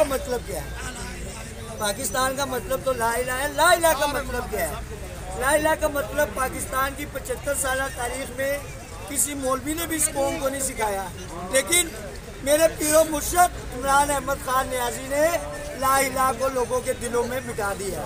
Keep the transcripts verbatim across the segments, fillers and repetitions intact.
का मतलब क्या है? पाकिस्तान का मतलब तो ला इलाहा है। ला इलाहा का मतलब क्या है? ला इलाहा का मतलब पाकिस्तान की पचहत्तर साल तारीख में किसी मौलवी ने भी इस कौम को नहीं सिखाया, लेकिन मेरे पीरो मुर्शद इमरान अहमद खान नियाजी ने ला इलाहा को लोगों के दिलों में मिटा दिया।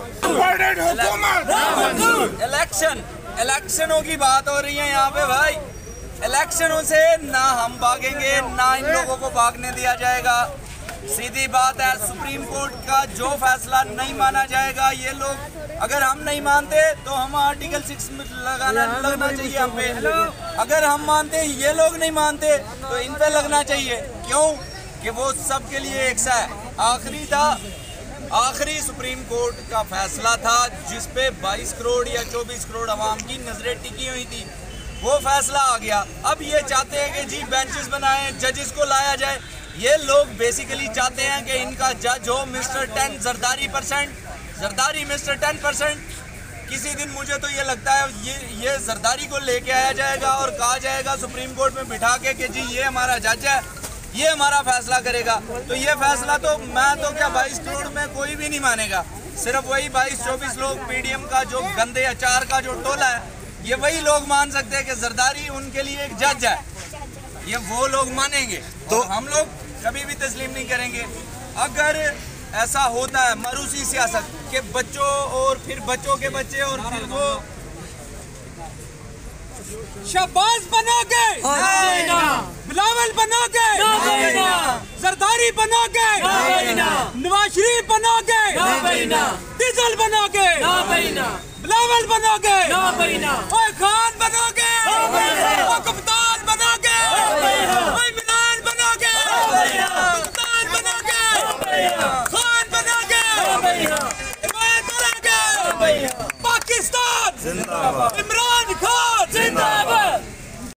इलेक्शन इलेक्शनों की बात हो रही है यहाँ पे भाई। इलेक्शनों से ना हम भागेंगे ना इन लोगों को भागने दिया जाएगा। सीधी बात है, सुप्रीम कोर्ट का जो फैसला नहीं माना जाएगा, ये लोग अगर हम नहीं मानते तो हम आर्टिकल सिक्स में लगाना लगना चाहिए हम पे। अगर हम मानते ये लोग नहीं मानते तो इन पे लगना चाहिए। क्यों कि वो सब के लिए एक सा है। आखिरी था आखिरी सुप्रीम कोर्ट का फैसला था जिस पे बाईस करोड़ या चौबीस करोड़ आवाम की नजरें टिकी हुई थी। वो फैसला आ गया। अब ये चाहते हैं कि जी बेंचेस बनाए, जजेस को लाया जाए। ये लोग बेसिकली चाहते हैं कि इनका जज हो mister ten Zardari percent Zardari mister ten percent. किसी दिन मुझे तो ये लगता है ये ये जरदारी को लेके आया जाएगा और कहा जाएगा सुप्रीम कोर्ट में बिठा के कि जी ये हमारा जज है, ये हमारा फैसला करेगा। तो ये फैसला तो मैं तो क्या बाईस करोड़ में कोई भी नहीं मानेगा। सिर्फ वही बाईस चौबीस लोग पीडीएम का जो गंदे अचार का जो टोला है, ये वही लोग मान सकते हैं कि जरदारी उनके लिए एक जज है। ये वो लोग मानेंगे तो हम लोग कभी भी तस्लीम नहीं करेंगे। अगर ऐसा होता है मरूसी सियासत के बच्चों और फिर बच्चों के बच्चे और फिर वो शहबाज बनोगे, बिलावल बनोगे, जरदारी बनोगे, नवाज शरीफ बनोगे, डीजल बनोगे, बिलावल बनोगे, ओए खान बनोगे, ओए कप्तान बनोगे, ओए मिलान बनोगे, कप्तान बनोगे, खान बनोगे, इमरान बनोगे। पाकिस्तान इमरान खान